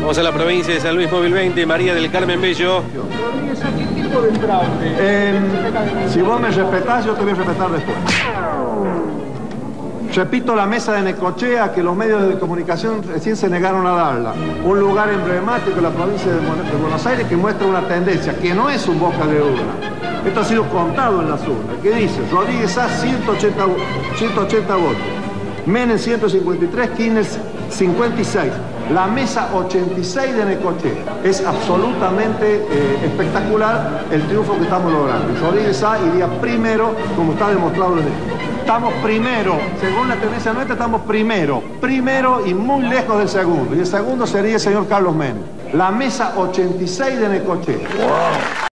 Vamos a la provincia de San Luis, móvil 20, María del Carmen Bello. ¿Qué tipo de fraude? Si vos me respetás, yo te voy a respetar después. Repito la mesa de Necochea, que los medios de comunicación recién se negaron a darla. Un lugar emblemático en la provincia de Buenos Aires que muestra una tendencia, que no es un boca de urna. Esto ha sido contado en las urnas. ¿Qué dice? Rodríguez A, 180 votos. Menem 153, Kirchner 56. La mesa 86 de Necochea. Es absolutamente espectacular el triunfo que estamos logrando. Rodríguez A iría primero, como está demostrado desde esto. Estamos primero, según la tendencia nuestra, estamos primero y muy lejos del segundo. Y el segundo sería el señor Carlos Menem. La mesa 86 de Necochea. Wow.